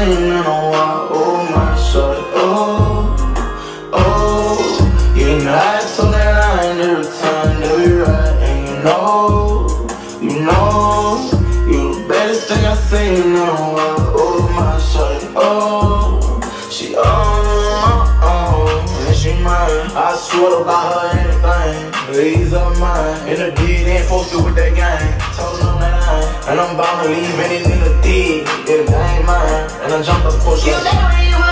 seen in a while. Oh my shorty, oh, oh. You know I told that line every time that we ride, and you know, you the baddest thing I seen in a while. Oh my shorty, oh, she and she mine. I swear about her anything, please of mine. In the dead end, posted with that gang. Told them that I ain't, and I'm bound to leave any nigga dead if they ain't mine. And I jumped up for sure.